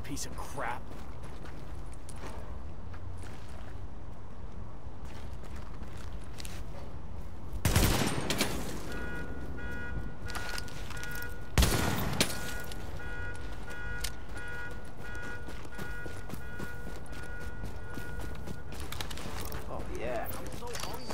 piece of crap. Oh yeah, I'm so hungry.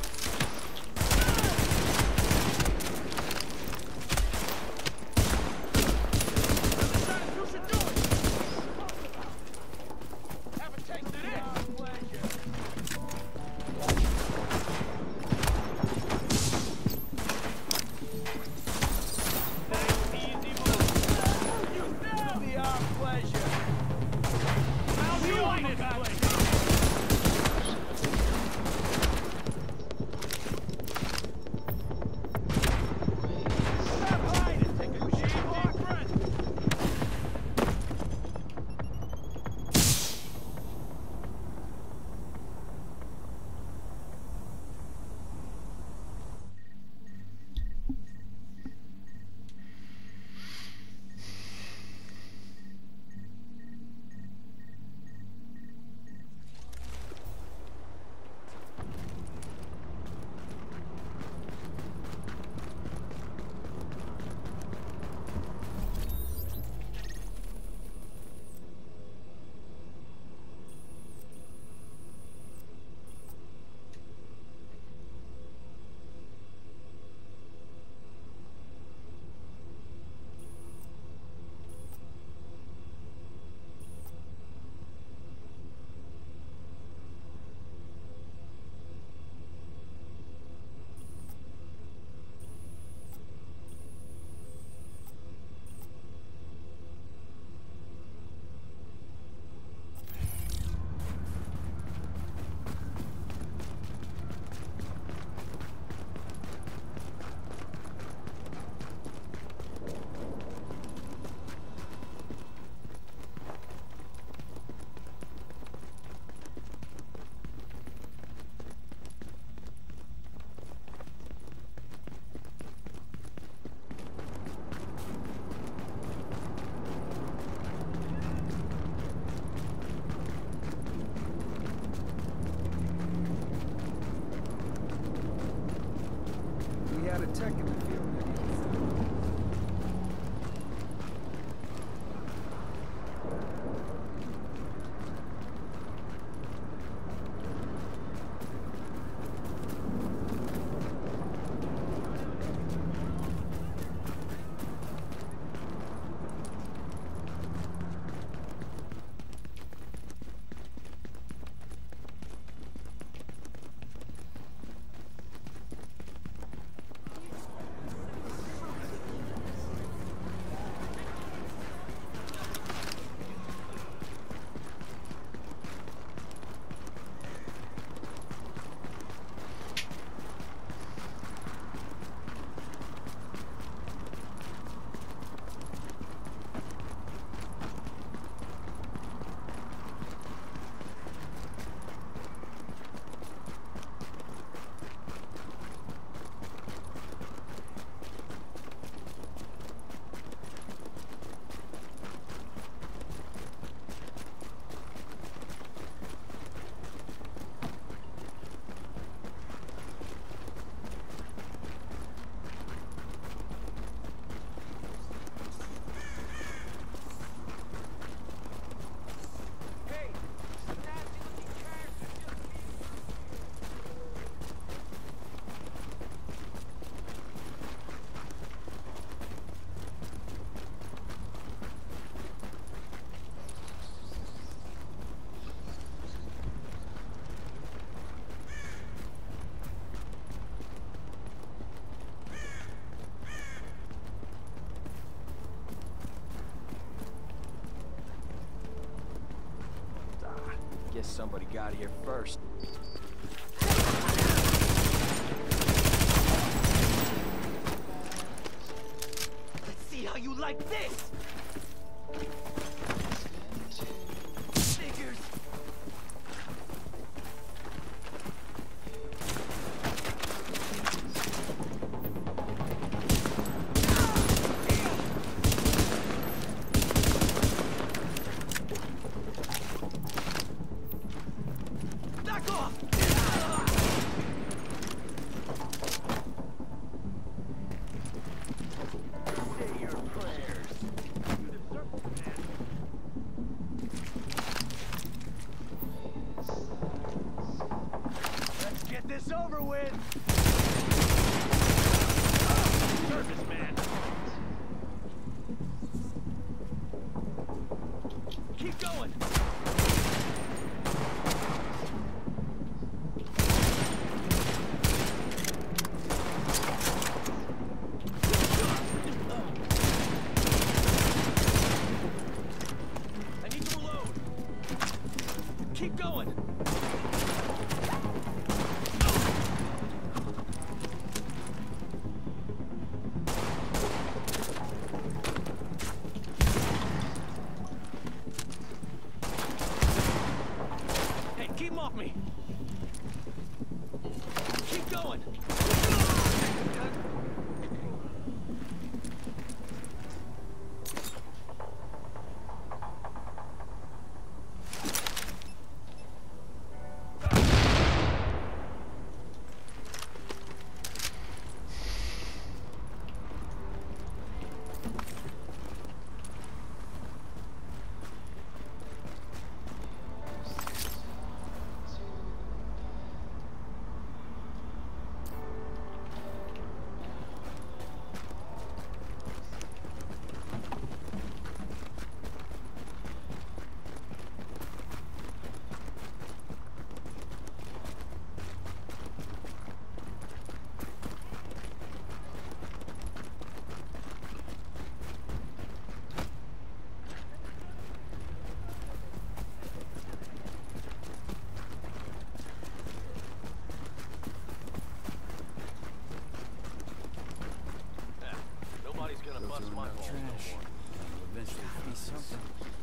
Had a tech in the field. Guess somebody got here first. Let's see how you like this! Figures! going! I need to reload! Keep going! Hey, keep him off me! Keep going! Nobody's gonna bust my balls no more. Will eventually be something.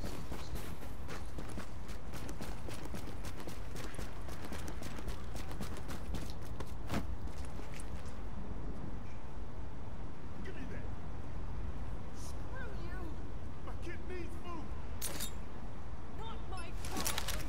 Give me that. Screw you. My kid needs food. Not my problem.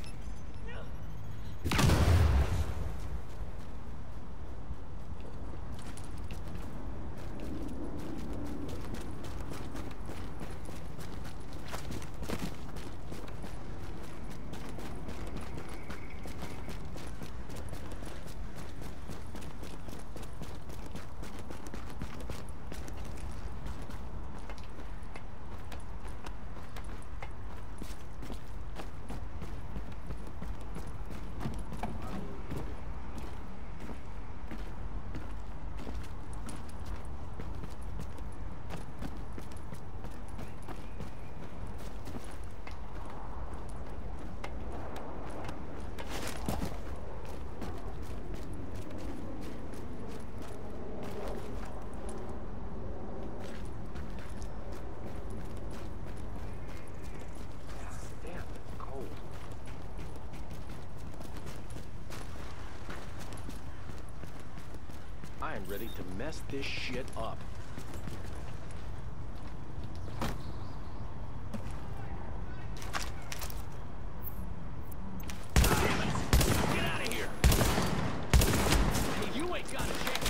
Damn, it's cold. I am ready to mess this shit up. Get out of here! Hey, you ain't got a chance!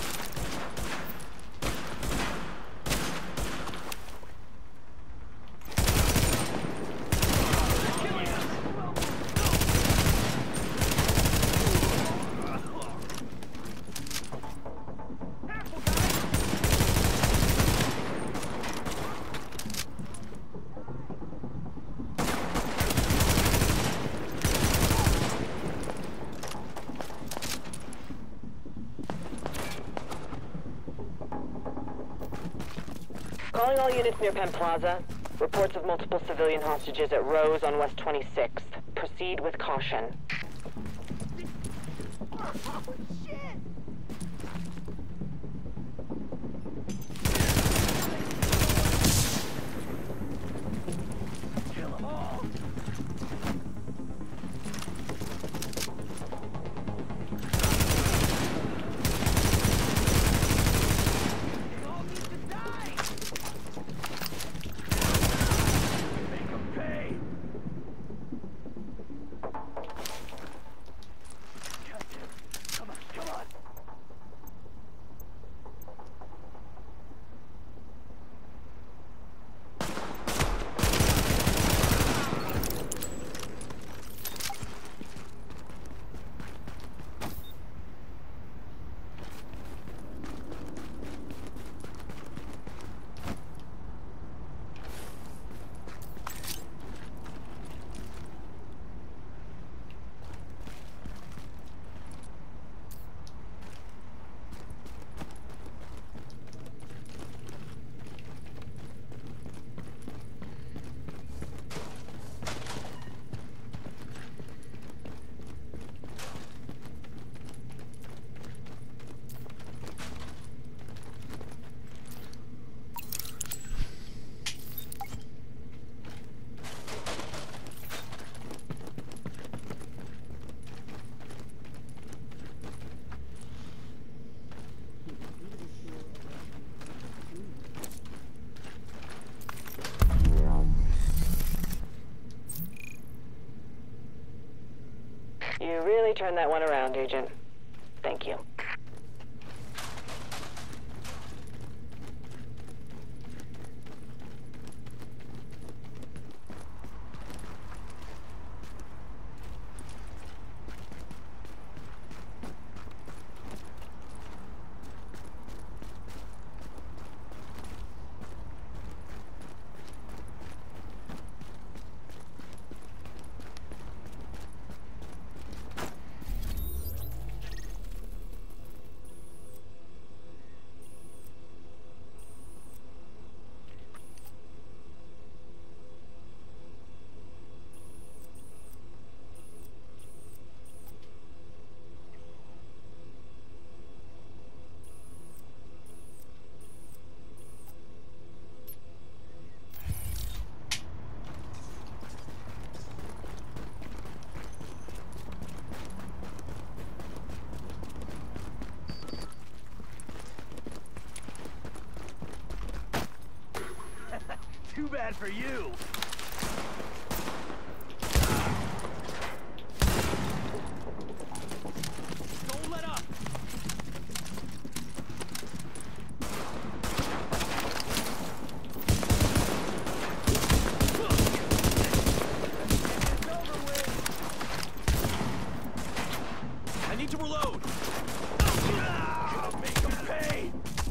Calling all units near Penn Plaza. Reports of multiple civilian hostages at Rose on West 26th. Proceed with caution. Kill them all! They all need to die! Make them pay! Goddamn. Come on. turn that one around, Agent. Thank you. Too bad for you. Don't let up. It's over with. I need to reload. Gonna make him pay.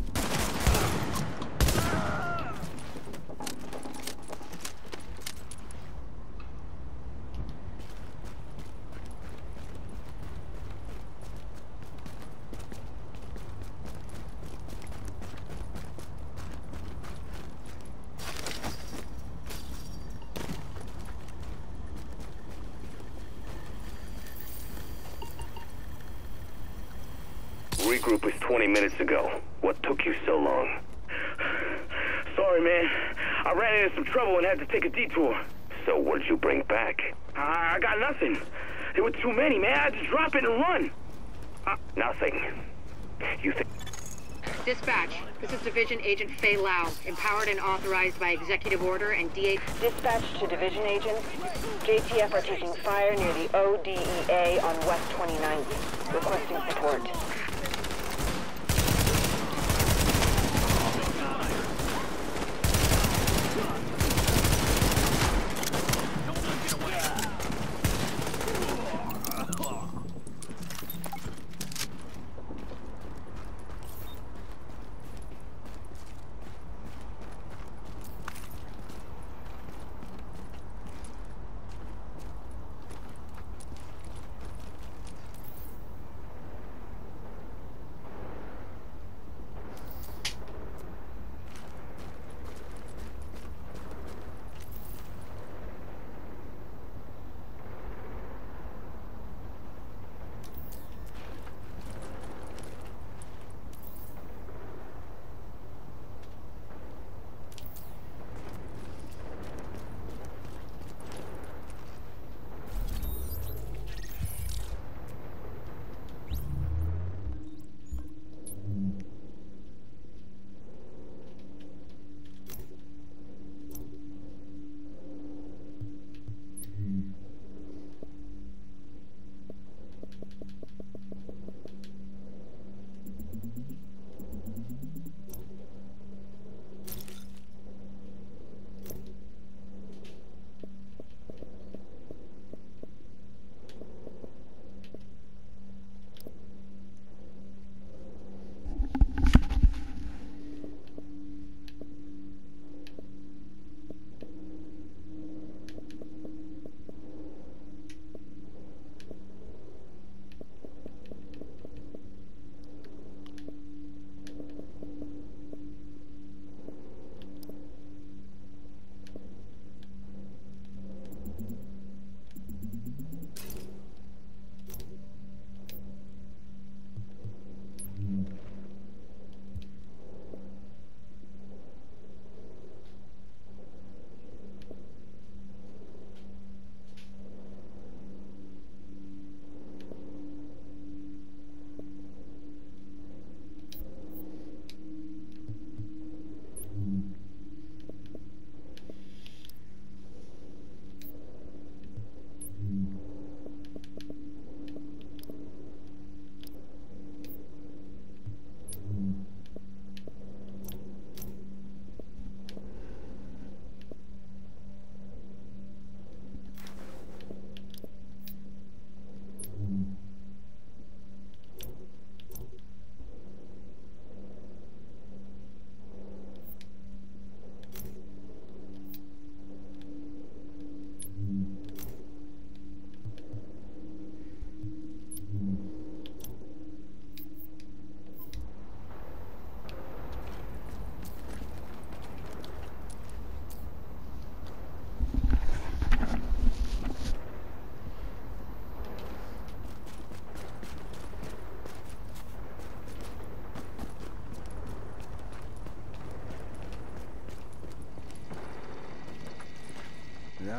Regroup was 20 minutes ago. What took you so long? Sorry, man. I ran into some trouble and had to take a detour. So what'd you bring back? I got nothing. There were too many, man. I had to drop it and run. Nothing. You think... Dispatch, this is Division Agent Fei Lau, empowered and authorized by executive order and DA... Dispatch to division agents. JTF are taking fire near the ODEA on West 29th. Requesting support.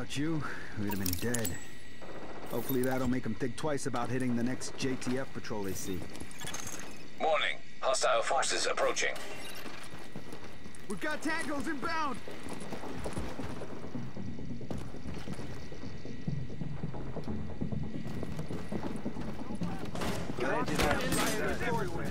Without you, we'd have been dead. Hopefully that'll make them think twice about hitting the next JTF patrol they see. Morning. Hostile forces approaching. We've got tangos inbound! Everywhere.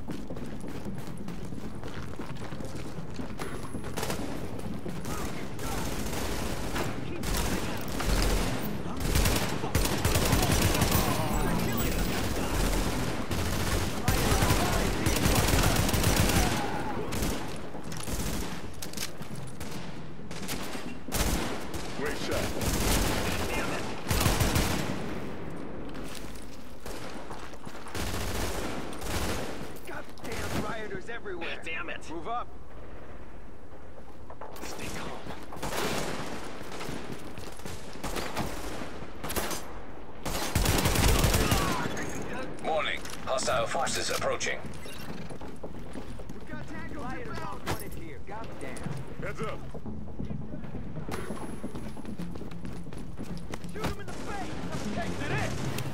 Great shot. Goddamn rioters everywhere. Damn it. Move up! Stay calm. Morning. Hostile forces approaching. We've got tangos inbound! Here. Goddamn. Heads up. Shoot him in the face. Exit it.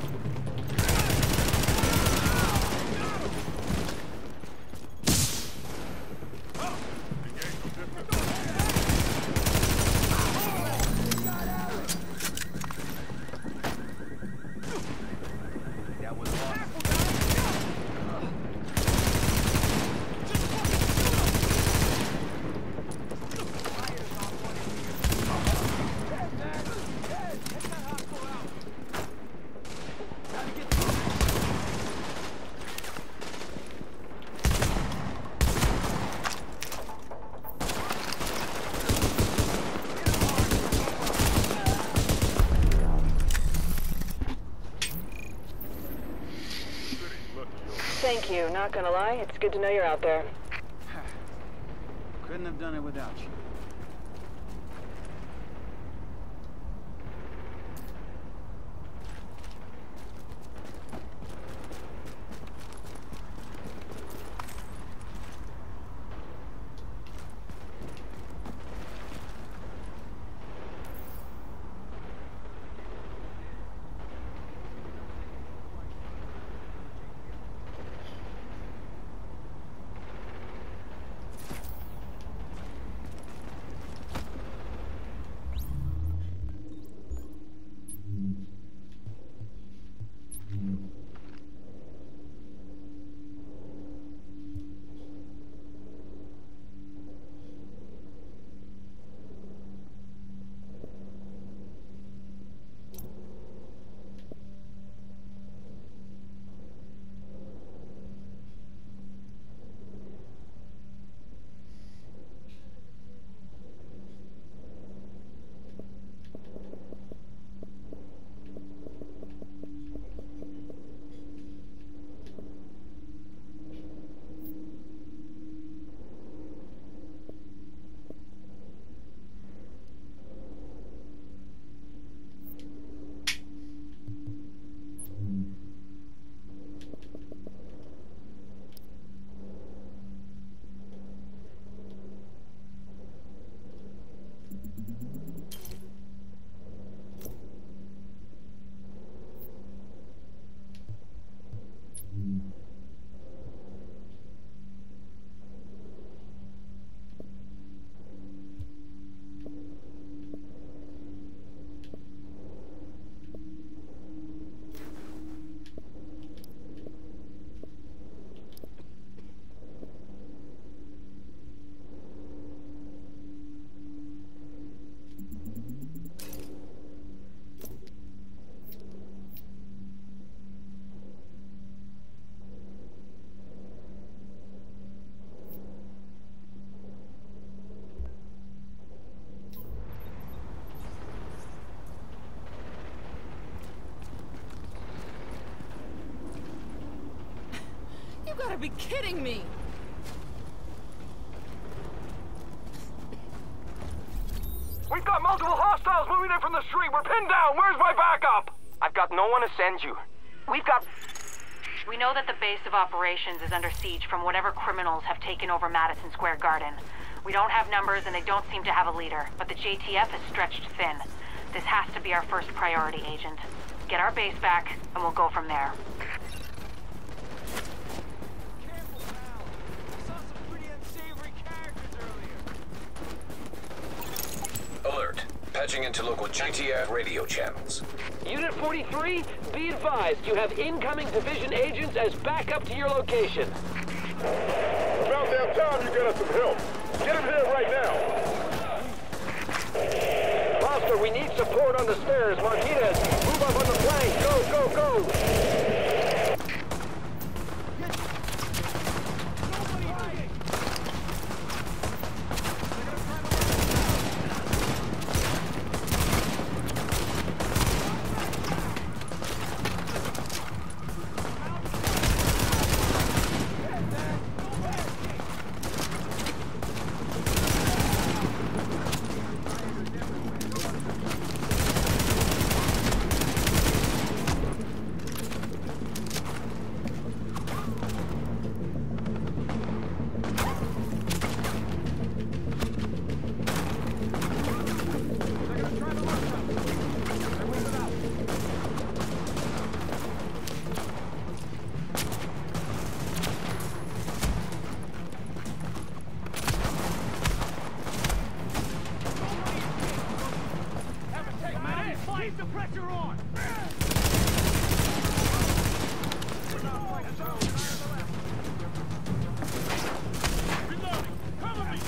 That was awesome. Thank you. Not gonna lie, it's good to know you're out there. Couldn't have done it without you. You gotta be kidding me! We've got multiple hostiles moving in from the street. We're pinned down. Where's my backup? I've got no one to send you. We've got... We know that the base of operations is under siege from whatever criminals have taken over Madison Square Garden. We don't have numbers and they don't seem to have a leader, but the JTF is stretched thin. This has to be our first priority, Agent. Get our base back, and we'll go from there. Careful, pal. I saw some pretty unsavory characters earlier. Alert. Patching into local JTF radio channels. Unit 43, be advised, you have incoming division agents as backup to your location. About damn time you get us some help. Get him here right now. Foster, we need support on the stairs. Martinez, move up on the flank. Go, go, go. Keep the pressure on! Reloading! Cover me!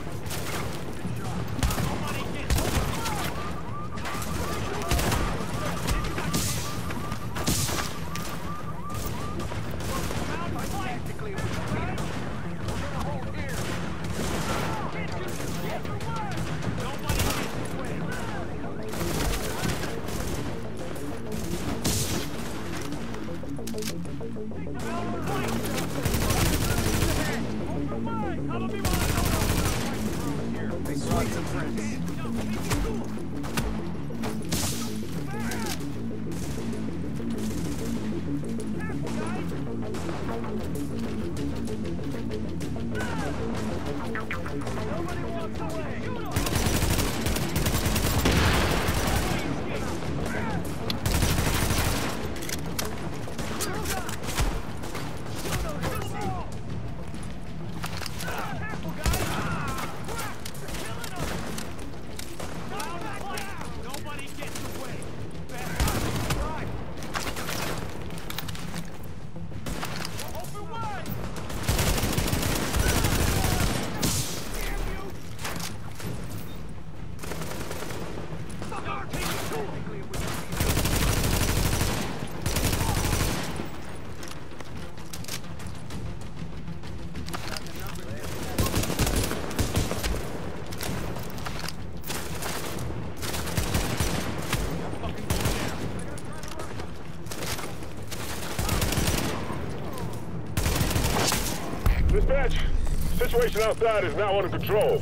Dispatch, situation outside is now under control.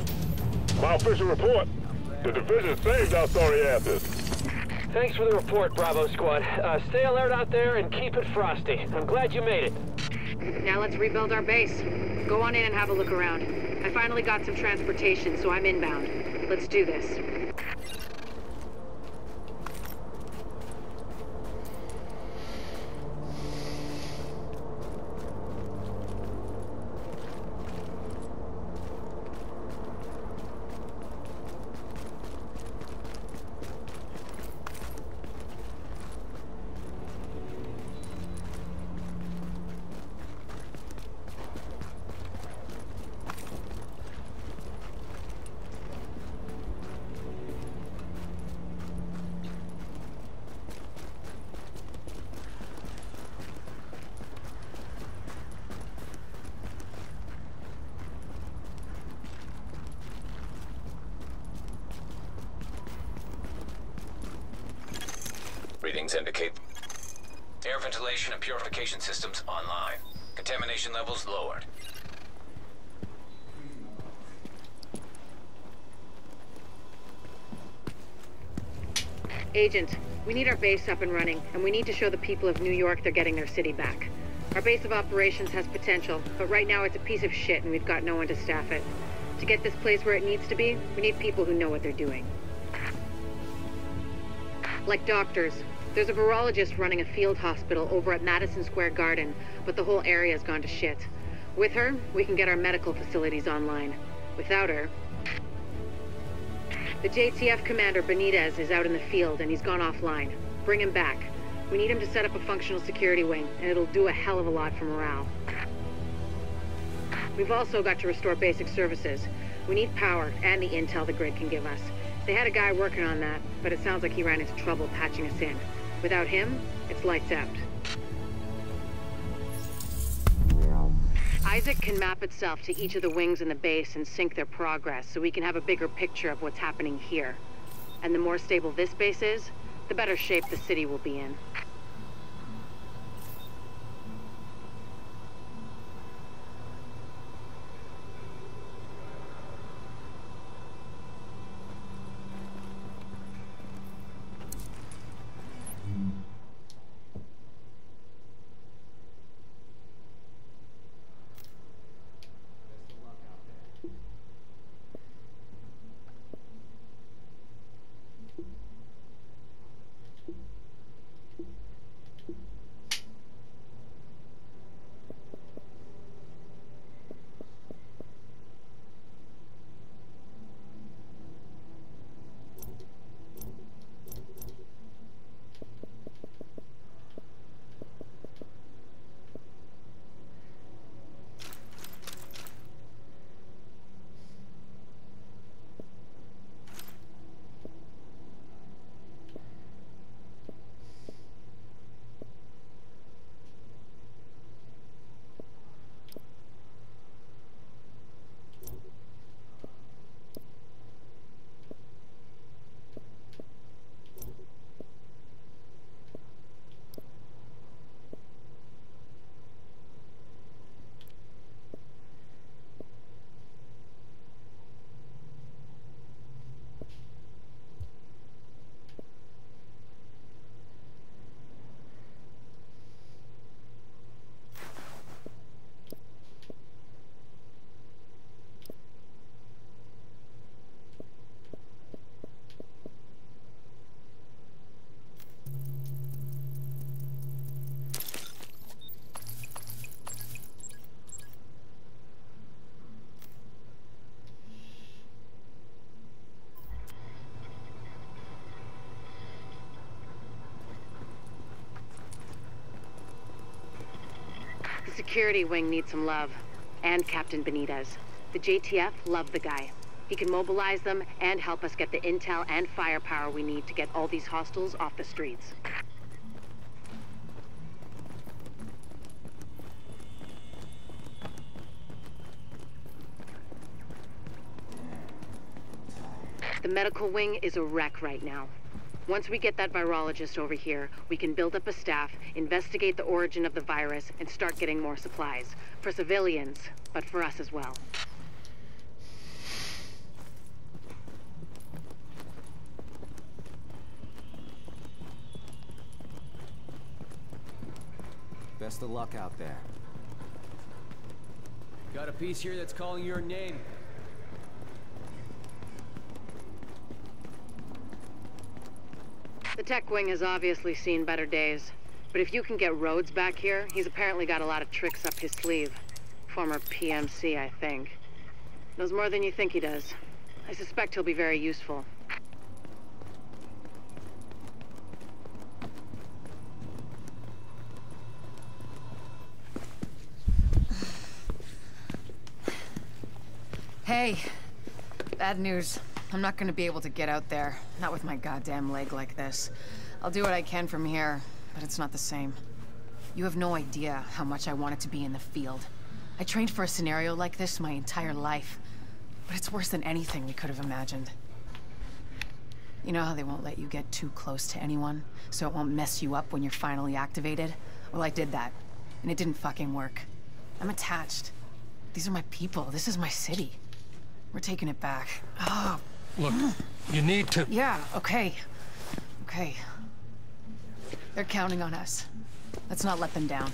My official report, the division saved our sorry asses. Thanks for the report, Bravo Squad. Stay alert out there and keep it frosty. I'm glad you made it. Now let's rebuild our base. Go on in and have a look around. I finally got some transportation, so I'm inbound. Let's do this. Readings indicate air ventilation and purification systems online. Contamination levels lowered. Agent, we need our base up and running, and we need to show the people of New York they're getting their city back. Our base of operations has potential, but right now it's a piece of shit and we've got no one to staff it. To get this place where it needs to be, we need people who know what they're doing. Like doctors. There's a virologist running a field hospital over at Madison Square Garden, but the whole area's gone to shit. With her, we can get our medical facilities online. Without her... The JTF commander, Benitez, is out in the field and he's gone offline. Bring him back. We need him to set up a functional security wing, and it'll do a hell of a lot for morale. We've also got to restore basic services. We need power and the intel the grid can give us. They had a guy working on that, but it sounds like he ran into trouble patching us in. Without him, it's lights out. Isaac can map itself to each of the wings in the base and sync their progress so we can have a bigger picture of what's happening here. And the more stable this base is, the better shape the city will be in. The security wing needs some love. And Captain Benitez. The JTF love the guy. He can mobilize them and help us get the intel and firepower we need to get all these hostiles off the streets. The medical wing is a wreck right now. Once we get that virologist over here, we can build up a staff, investigate the origin of the virus, and start getting more supplies. For civilians, but for us as well. Best of luck out there. Got a piece here that's calling your name. The tech wing has obviously seen better days. But if you can get Rhodes back here, he's apparently got a lot of tricks up his sleeve. Former PMC, I think. Knows more than you think he does. I suspect he'll be very useful. Hey, bad news. I'm not gonna be able to get out there. Not with my goddamn leg like this. I'll do what I can from here, but it's not the same. You have no idea how much I wanted to be in the field. I trained for a scenario like this my entire life. But it's worse than anything we could have imagined. You know how they won't let you get too close to anyone, so it won't mess you up when you're finally activated? Well, I did that, and it didn't fucking work. I'm attached. These are my people. This is my city. We're taking it back. Oh. Look, you need to... Yeah, okay. Okay. They're counting on us. Let's not let them down.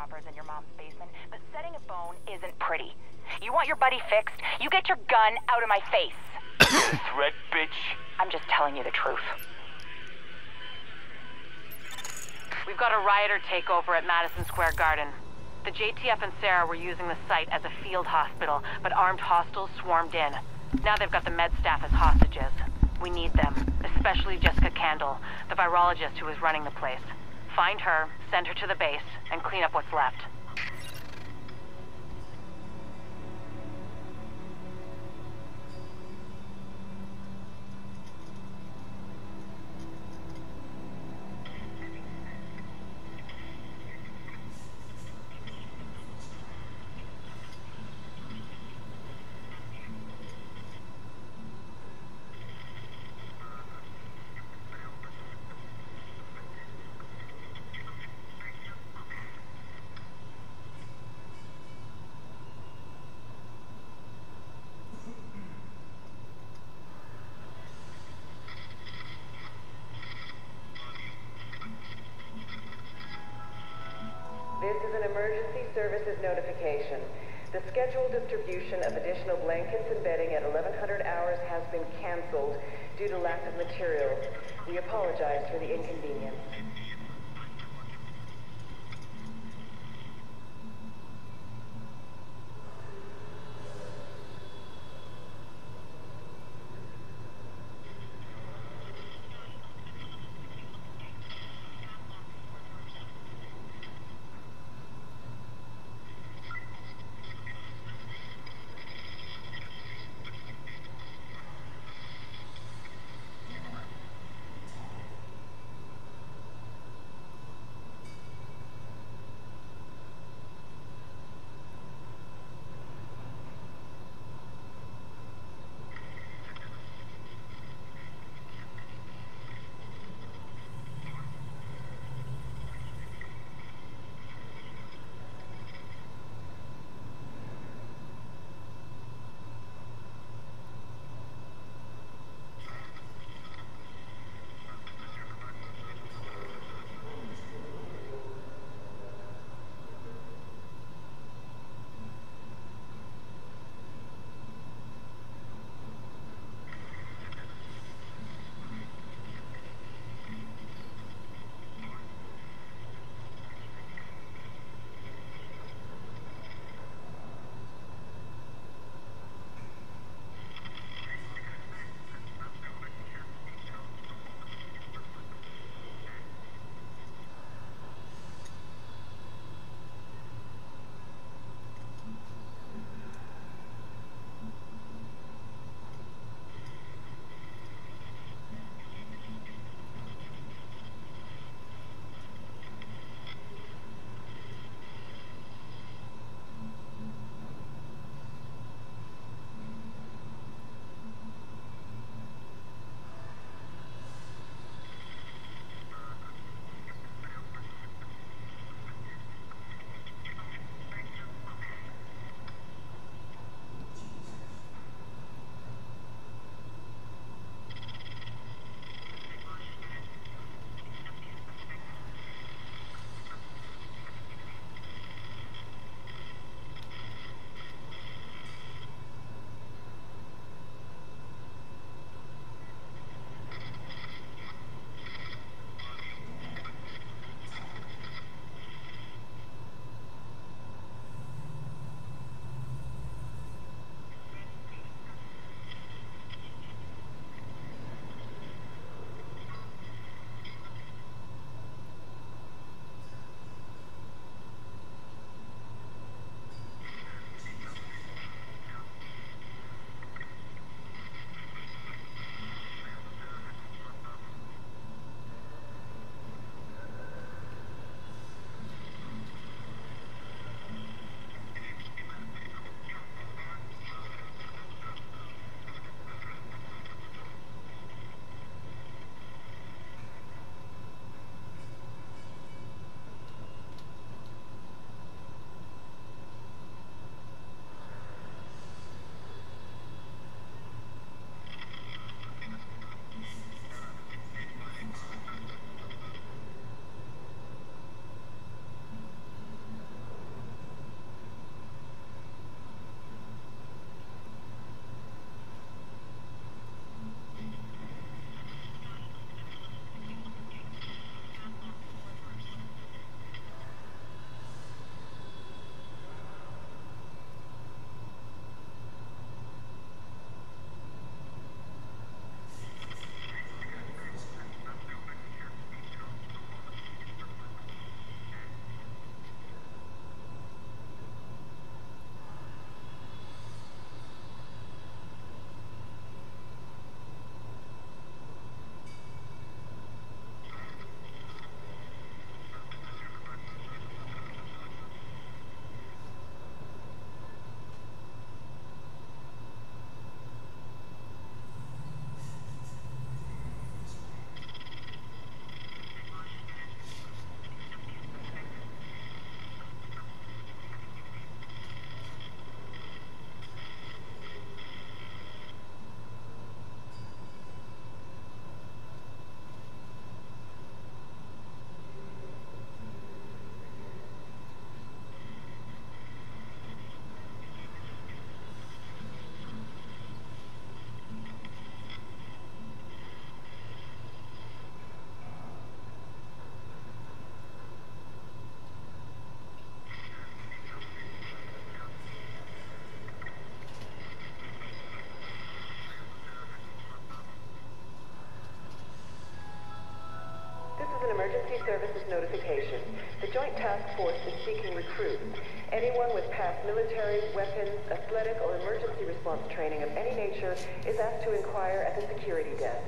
coppers in your mom's basement, but setting a bone isn't pretty. You want your buddy fixed? You get your gun out of my face. Threat, bitch. I'm just telling you the truth. We've got a rioter takeover at Madison Square Garden. The JTF and Sarah were using the site as a field hospital, but armed hostiles swarmed in. Now they've got the med staff as hostages. We need them, especially Jessica Candle, the virologist who is running the place. Find her, send her to the base, and clean up what's left. This is an emergency services notification. The scheduled distribution of additional blankets and bedding at 1100 hours has been canceled due to lack of materials. We apologize for the inconvenience. task force is seeking recruits. Anyone with past military, weapons, athletic, or emergency response training of any nature is asked to inquire at the security desk.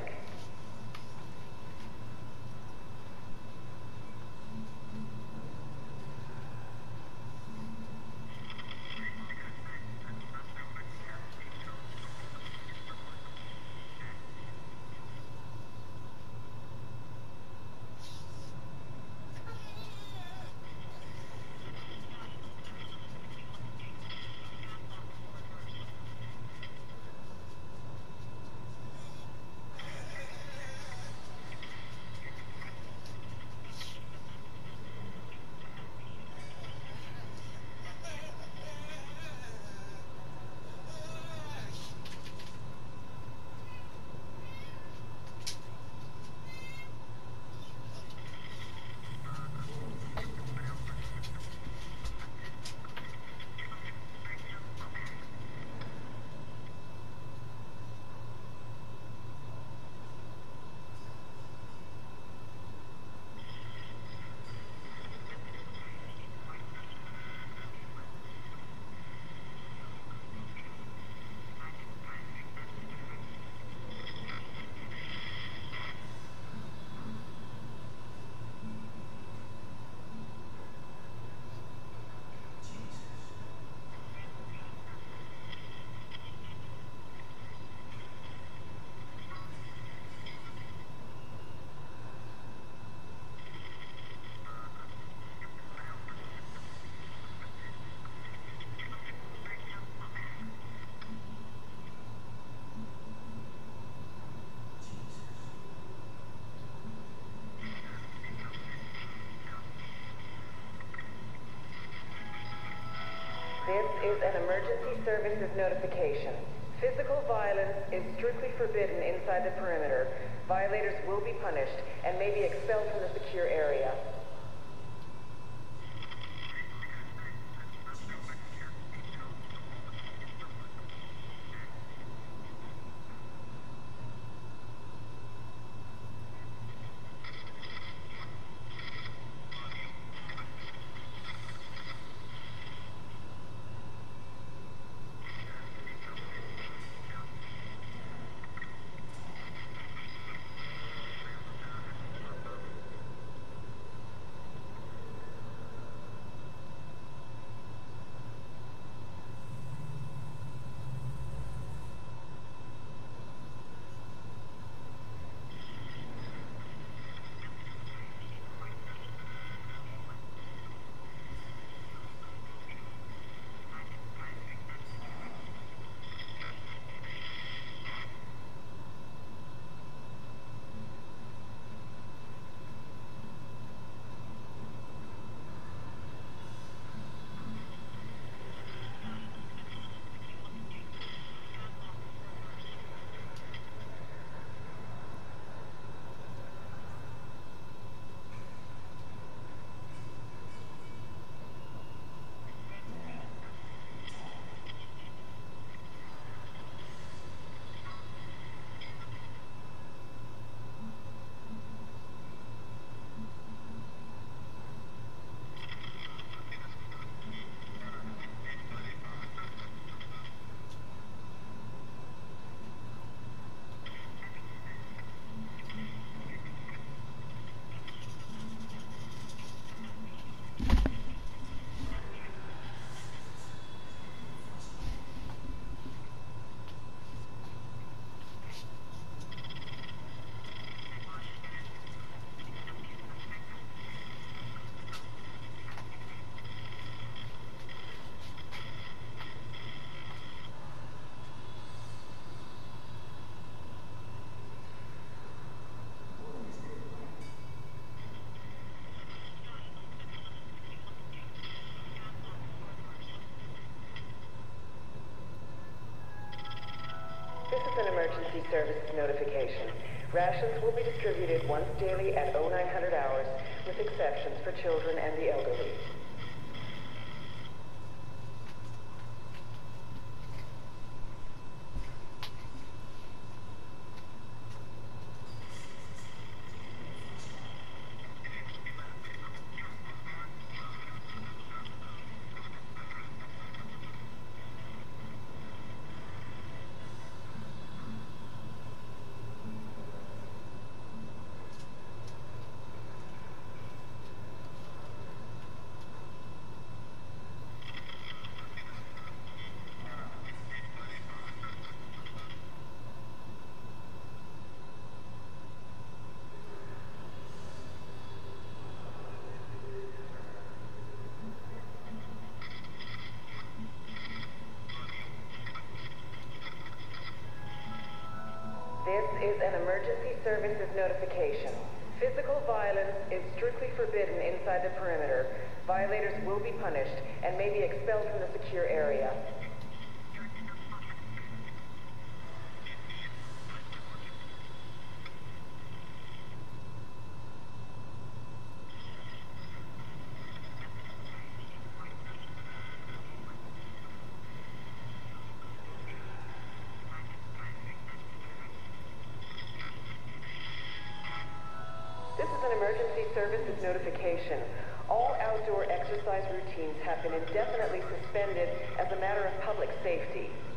This is an emergency services notification. Physical violence is strictly forbidden inside the perimeter. Violators will be punished and may be expelled from the secure area. This is an emergency services notification. Rations will be distributed once daily at 0900 hours, with exceptions for children and the elderly. is an emergency services notification. Physical violence is strictly forbidden inside the perimeter. Violators will be punished and may be expelled from the secure area. This is an emergency services notification. All outdoor exercise routines have been indefinitely suspended as a matter of public safety.